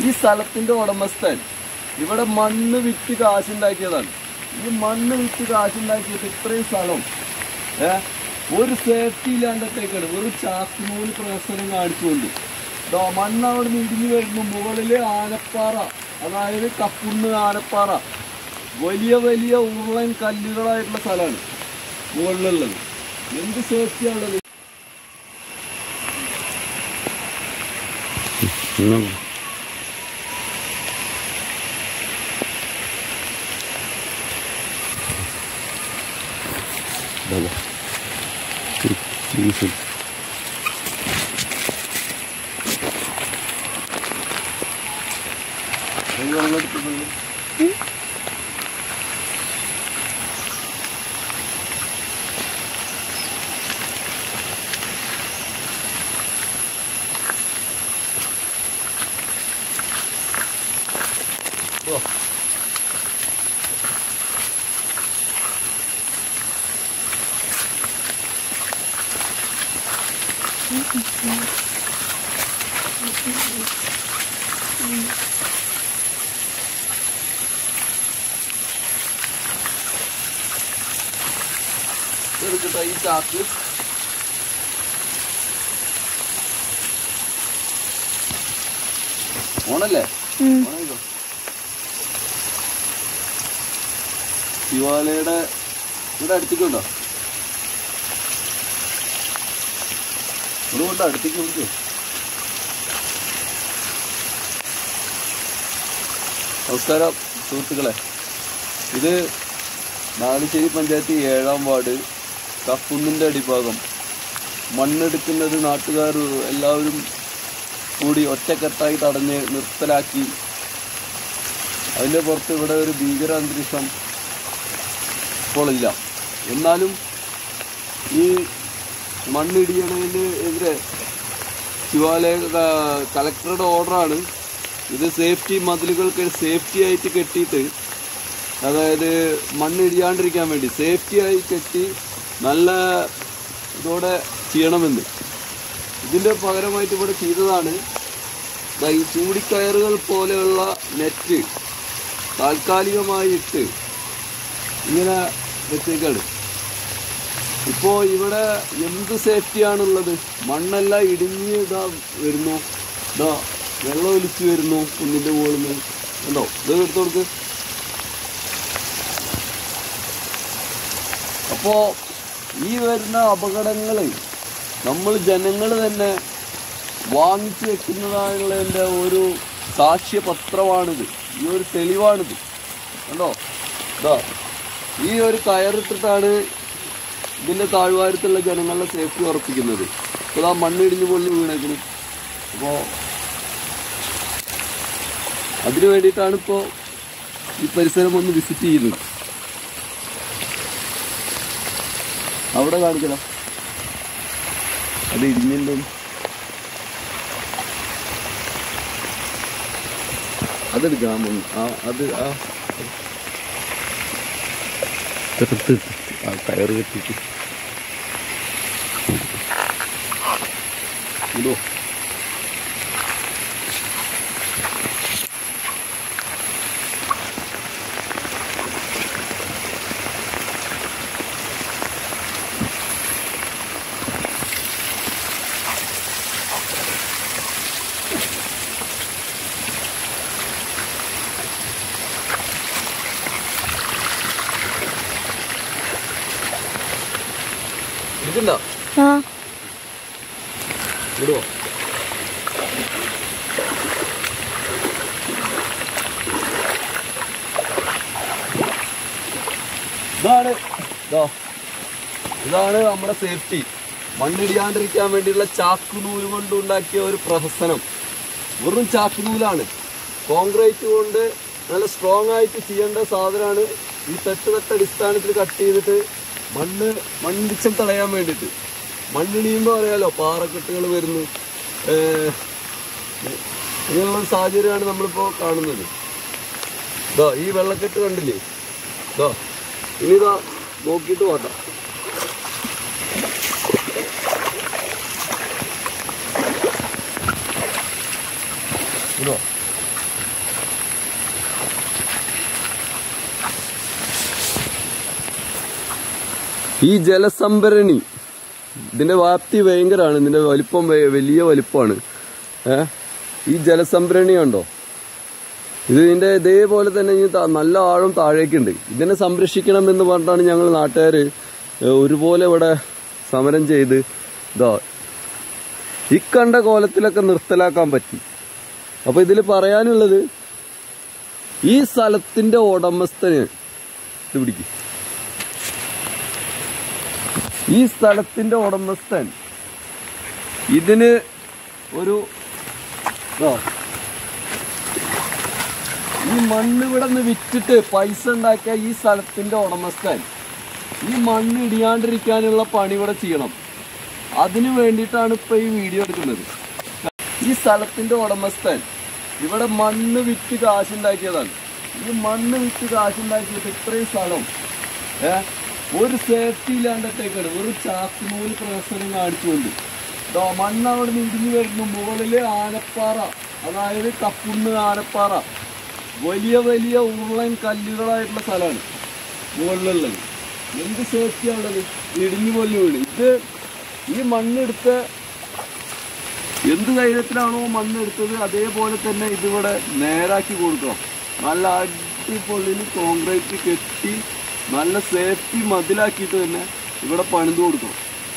ഈ സ്ഥലത്തിന്റെ ഉടമസ്ഥൻ ഇവിടെ മണ്ണ് വിറ്റ് കാശുണ്ടാക്കിയതാണ്. ഈ മണ്ണ് വിറ്റ് കാശുണ്ടാക്കിയിട്ട് ഇത്രയും സ്ഥലം ഒരു സേഫ്റ്റി ഇല്ലാണ്ടത്തേക്കാണ്. ഒരു ചാക്കുനൂല് പ്രവർത്തനം കാണിച്ചുകൊണ്ട് മണ്ണ് അവിടെ നിന്ന് ഇടിഞ്ഞു വരുന്നു. മുകളില് ആനപ്പാറ, അതായത് കപ്പുന്ന് ആനപ്പാറ, വലിയ വലിയ ഉരുളൻ കല്ലുകളായിട്ടുള്ള സ്ഥലമാണ് മുകളിലുള്ളത്. എന്ത് സേഫ്റ്റിയാണുള്ളത്? ഈ ചാക്ക് ഓണല്ലേ? ശിവാലയുടെ ഇവിടെ അടുത്തേക്കുണ്ടോ? ഇവിടെ അടുത്തേക്ക് വിളിക്കോ? നമസ്കാരം സുഹൃത്തുക്കളെ, ഇത് നാളിശ്ശേരി പഞ്ചായത്ത് 7-ാം വാർഡ് കപ്പുന്നിൻ്റെ അടിഭാഗം. മണ്ണെടുക്കുന്നത് നാട്ടുകാർ എല്ലാവരും കൂടി ഒറ്റക്കെട്ടായി തടഞ്ഞ് നിർത്തലാക്കി. അതിൻ്റെ പുറത്ത് ഇവിടെ ഒരു ഭീകര അന്തരീക്ഷം ഇപ്പോഴില്ല. എന്നാലും ഈ മണ്ണിടിയണതിന് എതിരെ ശിവാലയ കളക്ടറുടെ ഓർഡറാണ്. ഇത് സേഫ്റ്റി മതിലുകൾക്ക് സേഫ്റ്റി ആയിട്ട് കെട്ടിയിട്ട്, അതായത് മണ്ണിടിയാണ്ടിരിക്കാൻ വേണ്ടി സേഫ്റ്റിയായി കെട്ടി നല്ല ഇതോടെ ചെയ്യണമെന്ന്. ഇതിൻ്റെ പകരമായിട്ട് ഇവിടെ ചെയ്തതാണ് ഈ ചൂടിക്കയറുകൾ പോലെയുള്ള നെറ്റ് താൽക്കാലികമായി ഇട്ട് ഇങ്ങനെ വെച്ചേക്കാണ്. ഇപ്പോൾ ഇവിടെ എന്ത് സേഫ്റ്റിയാണുള്ളത്? മണ്ണെല്ലാം ഇടിഞ്ഞ് ഇതാ വരുന്നു, ഇതാ വെള്ളം ഒലിച്ച് വരുന്നു കുന്നിൻ്റെ മുകളിൽ നിന്ന്. ഉണ്ടോ? ഇത് എടുത്തു കൊടുക്ക്. അപ്പോൾ ഈ വരുന്ന അപകടങ്ങൾ നമ്മൾ ജനങ്ങൾ തന്നെ വാങ്ങിച്ചു വെക്കുന്നതായുള്ളതിൻ്റെ ഒരു സാക്ഷ്യപത്രമാണിത്. ഈ ഒരു തെളിവാണിത്. കണ്ടോ? ഇതാ ഈ ഒരു കയറിട്ടിട്ടാണ് ഇതിൻ്റെ താഴ്വാരത്തുള്ള ജനങ്ങളുടെ സേഫ്റ്റി ഉറപ്പിക്കുന്നത്. ഇപ്പോൾ ആ മണ്ണിടിഞ്ഞ് പൊള്ളി വീണേക്കുന്നു. അപ്പോൾ അതിനു വേണ്ടിയിട്ടാണ് ഇപ്പോൾ ഈ പരിസരം ഒന്ന് വിസിറ്റ് ചെയ്യുന്നത്. അവിടെ കാണിക്കണം, അത് ഇടിഞ്ഞിട്ടുണ്ടോ? അതെടുക്കാം. അത് കയറ് കെട്ടിട്ട് ഇതോ ഇടുണ്ടോ? ഇടുവോ? ഇതാണ് നമ്മുടെ സേഫ്റ്റി. മണ്ണിടിയാണ്ടിരിക്കാൻ വേണ്ടിയുള്ള ചാക്കുനൂല് കൊണ്ടുണ്ടാക്കിയ ഒരു പ്രഹസനം. വെറും ചാക്കുനൂലാണ്. കോൺക്രീറ്റ് കൊണ്ട് നല്ല സ്ട്രോങ് ആയിട്ട് ചെയ്യേണ്ട സാധനമാണ്. ഈ തട്ടടിസ്ഥാനത്തിൽ കട്ട് ചെയ്തിട്ട് മണ്ണിടിച്ചം തടയാൻ വേണ്ടിയിട്ട്. മണ്ണിടിയുമ്പോൾ അറിയാലോ, പാറക്കെട്ടുകൾ വരുന്നു. ഇങ്ങനെയുള്ള സാഹചര്യമാണ് നമ്മളിപ്പോൾ കാണുന്നത്. ഇതാ ഈ വെള്ളക്കെട്ട് കണ്ടില്ലേ? ഇതാ ഇനിതാ നോക്കിയിട്ട് പോട്ടാ. ഇതോ ഈ ജലസംഭരണി ഇതിന്റെ വ്യാപ്തി ഭയങ്കരമാണ്, ഇതിന്റെ വലിപ്പം വലിയ വലിപ്പമാണ്. ഈ ജലസംഭരണി ഉണ്ടോ, ഇതിന്റെ ഇതേപോലെ തന്നെ നല്ല ആഴം താഴേക്കുണ്ട്. ഇതിനെ സംരക്ഷിക്കണം എന്ന് പറഞ്ഞിട്ടാണ് ഞങ്ങൾ നാട്ടുകാർ ഒരുപോലെ ഇവിടെ സമരം ചെയ്ത് ഈ കണ്ട കോലത്തിലൊക്കെ നിർത്തലാക്കാൻ പറ്റി. അപ്പൊ ഇതിൽ പറയാനുള്ളത്, ഈ സ്ഥലത്തിന്റെ ഉടമസ്ഥന് ഇത് പിടിക്കും, ഈ സ്ഥലത്തിന്റെ ഉടമസ്ഥൻ ഇതിന് ഒരു ഈ മണ്ണ് ഇവിടെ നിന്ന് വിറ്റിട്ട് പൈസ ഉണ്ടാക്കിയ ഈ സ്ഥലത്തിന്റെ ഉടമസ്ഥൻ ഈ മണ്ണ് ഇടിയാണ്ടിരിക്കാനുള്ള പണി ഇവിടെ ചെയ്യണം. അതിനു വേണ്ടിയിട്ടാണ് ഇപ്പൊ ഈ വീഡിയോ എടുക്കുന്നത്. ഈ സ്ഥലത്തിന്റെ ഉടമസ്ഥൻ ഇവിടെ മണ്ണ് വിറ്റ് കാശുണ്ടാക്കിയതാണ്. ഈ മണ്ണ് വിറ്റ് കാശുണ്ടാക്കിയിട്ട് ഇത്രയും സ്ഥലം ഒരു സേഫ്റ്റി ഇല്ലാണ്ടത്തേക്കാണ്, ഒരു ചാക്കുനൂല് പ്രശ്നം കാണിച്ചുകൊണ്ട് മണ്ണ് അവിടെ നിന്ന് ഇടിഞ്ഞു വരുന്നു. മുകളില് ആനപ്പാറ, അതായത് കപ്പുന്ന് ആനപ്പാറ, വലിയ വലിയ ഉരുളൻ കല്ലുകളായിട്ടുള്ള സ്ഥലമാണ് മുകളിലുള്ളത്. എന്ത് സേഫ്റ്റിയാണുള്ളത്? ഇടിഞ്ഞു പൊല്ലി വീണ്. ഇത് ഈ മണ്ണെടുത്ത് എന്ത് ധൈര്യത്തിലാണോ മണ്ണെടുത്തത് അതേപോലെ തന്നെ ഇതിവിടെ നേരാക്കി കൊടുക്കണം. നല്ല അടിപൊളിയിൽ കോൺക്രീറ്റ് കെട്ടി നല്ല സേഫ്റ്റി മതിലാക്കിയിട്ട് തന്നെ ഇവിടെ പണിത് കൊടുക്കണം.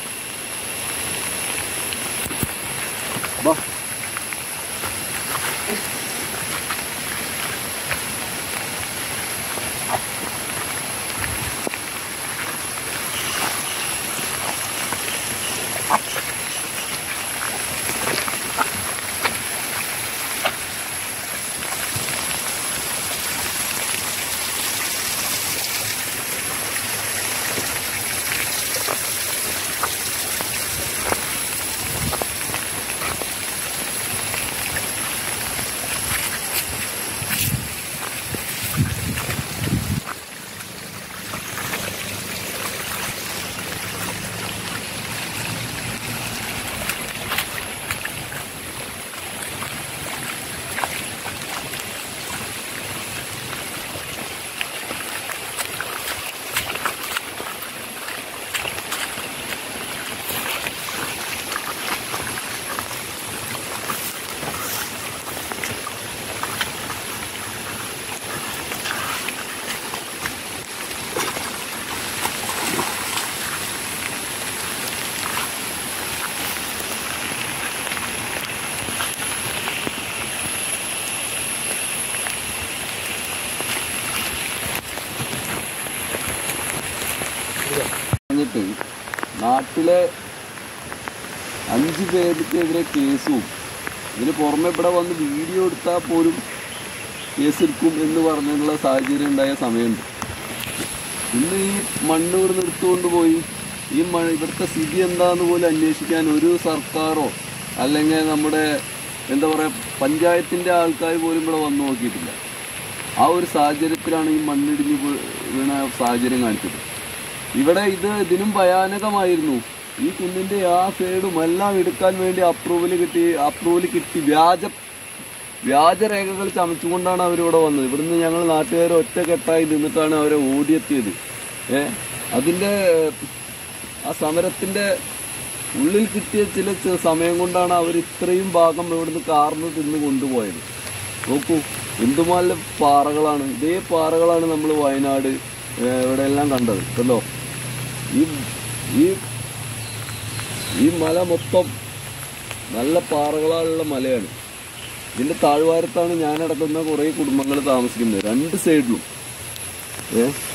നാട്ടിലെ 5 പേർക്കെതിരെ കേസും, ഇതിന് പുറമെ ഇവിടെ വന്ന് വീഡിയോ എടുത്താൽ പോലും കേസെടുക്കും എന്ന് പറഞ്ഞുള്ള സാഹചര്യം ഉണ്ടായ സമയമുണ്ട്. ഇന്ന് ഈ മണ്ണ് ഇവിടെ എടുത്തുകൊണ്ട് പോയി ഈ ഇവിടുത്തെ സ്ഥിതി എന്താണെന്ന് പോലും അന്വേഷിക്കാൻ ഒരു സർക്കാരോ അല്ലെങ്കിൽ നമ്മുടെ എന്താ പറയുക പഞ്ചായത്തിൻ്റെ ആൾക്കാർ പോലും ഇവിടെ വന്നു നോക്കിയിട്ടില്ല. ആ ഒരു സാഹചര്യത്തിലാണ് ഈ മണ്ണിടിഞ്ഞ് വീണ സാഹചര്യം കാണിച്ചത്. ഇവിടെ ഇതിനും ഭയാനകമായിരുന്നു. ഈ കുന്നിൻ്റെ ആ സൈഡും എല്ലാം എടുക്കാൻ വേണ്ടി അപ്രൂവൽ കിട്ടി വ്യാജരേഖകൾ ചമച്ചുകൊണ്ടാണ് അവരിവിടെ വന്നത്. ഇവിടുന്ന് ഞങ്ങൾ നാട്ടുകാർ ഒറ്റക്കെട്ടായി നിന്നിട്ടാണ് അവരെ ഓടിയെത്തിയത്. അതിൻ്റെ ആ സമരത്തിൻ്റെ ഉള്ളിൽ കിട്ടിയ ചില സമയം കൊണ്ടാണ് അവർ ഇത്രയും ഭാഗം ഇവിടുന്ന് കാർന്ന് തിന്ന് കൊണ്ടുപോയത്. നോക്കൂ, എന്തുമാതിരി പാറകളാണ്. ഇതേ പാറകളാണ് നമ്മൾ വയനാട് ഇവിടെ എല്ലാം കണ്ടത് കേട്ടോ. ഈ മല മൊത്തം നല്ല പാറകളാലുള്ള മലയാണ്. ഇതിൻ്റെ താഴ്വാരത്താണ് ഞാനടക്കുന്ന കുറേ കുടുംബങ്ങൾ താമസിക്കുന്നത്, 2 സൈഡിലും.